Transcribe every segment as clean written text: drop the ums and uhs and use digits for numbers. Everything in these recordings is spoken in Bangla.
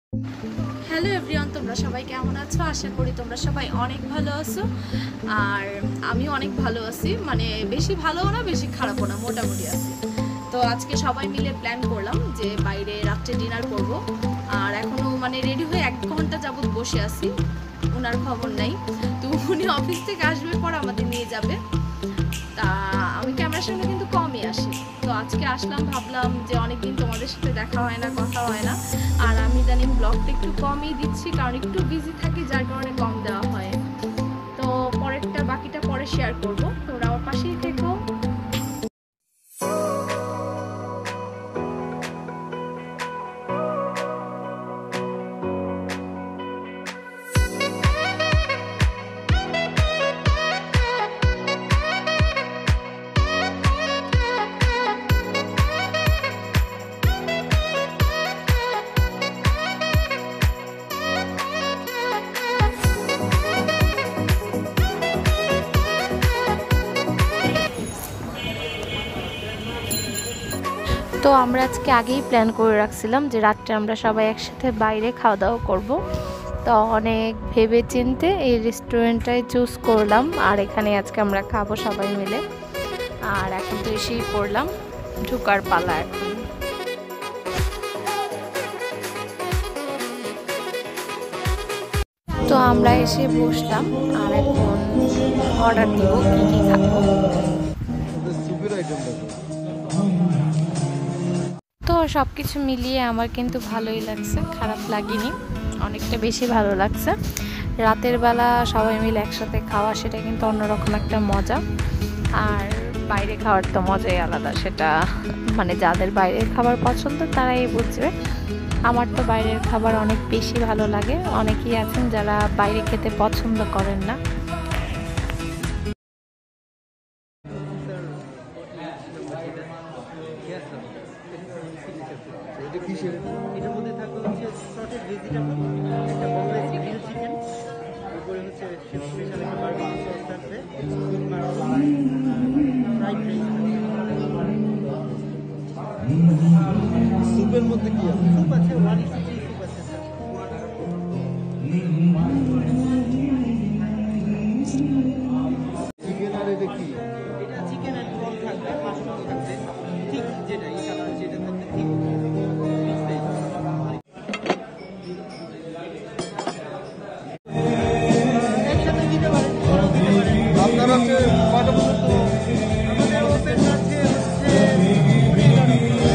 হ্যালো এভরিওয়ান, তোমরা সবাই কেমন আছো? আশা করি তোমরা সবাই অনেক ভালো আছো। আর আমিও অনেক ভালো আছি, মানে বেশি ভালোও না বেশি খারাপও না, মোটামুটি আছি। তো আজকে সবাই মিলে প্ল্যান করলাম যে বাইরে রাত্রে ডিনার করব। আর এখনও মানে রেডি হয়ে 1 ঘন্টা যাবত বসে আছি, ওনার খবর নাই। তো উনি অফিস থেকে আসবে পর আমাদের নিয়ে যাবে। তা আমি ক্যামেরার সামনে কিন্তু কমই আসি। তো আজকে আসলাম, ভাবলাম যে অনেকদিন তোমাদের সাথে দেখা হয় না, কথা হয় না। আর আমি ইদানিং ব্লগটা একটু কমই দিচ্ছি, কারণ একটু বিজি থাকি, যার কারণে কম দেওয়া হয়। তো পরেরটা বাকিটা পরে শেয়ার করবো, তোমরা আমার পাশেই থেকো। তো আমরা আজকে আগেই প্ল্যান করে রাখছিলাম যে রাত্রে আমরা সবাই একসাথে বাইরে খাওয়া দাওয়া করব। তো অনেক ভেবে চিন্তে এই রেস্টুরেন্টটাই চুজ করলাম, আর এখানে আজকে আমরা খাবো সবাই মিলে। আর এখন তো এসেই পড়লাম, ঢুকার পালা এখন। তো আমরা এসে বসলাম, আর এখন অর্ডার দিব কি কি খাবো। তো সব কিছু মিলিয়ে আমার কিন্তু ভালোই লাগছে, খারাপ লাগেনি, অনেকটা বেশি ভালো লাগছে। রাতের বেলা সবাই মিলে একসাথে খাওয়া, সেটা কিন্তু অন্যরকম একটা মজা। আর বাইরে খাওয়ার তো মজাই আলাদা, সেটা মানে যাদের বাইরের খাবার পছন্দ তারাই বুঝবে। আমার তো বাইরের খাবার অনেক বেশি ভালো লাগে, অনেকেই আছেন যারা বাইরে খেতে পছন্দ করেন না। এটার মধ্যে থাকবে হচ্ছে সটেড ভেজিটেবল, একটা বমলেস গ্রিল চিকেন, উপরে হচ্ছে স্পেশাল একটা বারবিকিউ সস থাকবে, ফ্রাইড রাইস। স্যুপের মধ্যে কি আছে? স্যুপ আছে, ওয়ান ইস থ্রি স্যুপ আছে স্যার। চিকেন আর এটা কি? এটা চিকেন এন্ড প্রন থাকবে, মাশরুম থাকবে, ঠিক যেটা এই কালার যেটা থাকবে ঠিক। আপনারা হচ্ছে কয়টা পর্যন্ত? আমাদের ওপেন আছে হচ্ছে 11:30।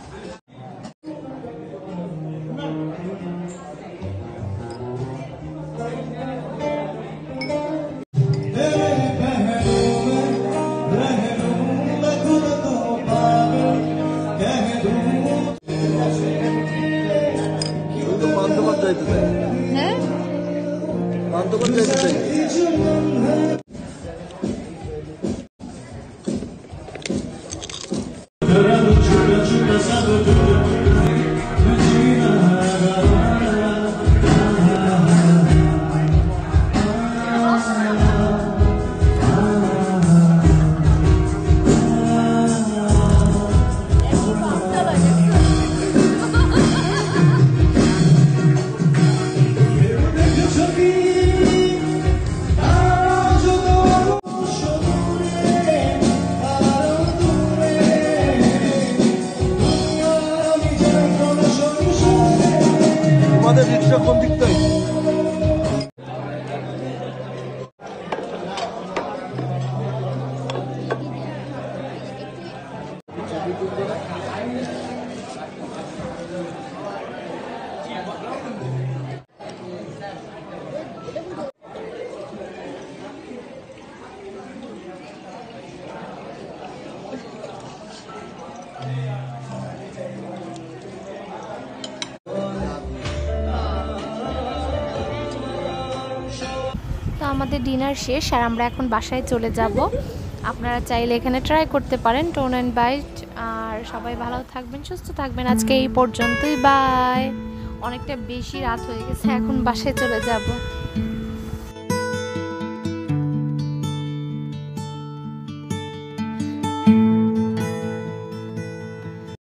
হ্যাঁ, আমাদের রিক্সা কোন দিক থেকে? তো আমাদের ডিনার শেষ, আর আমরা এখন বাসায় চলে যাব। আপনারা চাইলে এখানে ট্রাই করতে পারেন টোন অ্যান্ড বাইট। আর সবাই ভালো থাকবেন, সুস্থ থাকবেন। আজকে এই পর্যন্তই, বাই। অনেকটা বেশি রাত হয়ে গেছে, এখন বাসায় চলে যাব।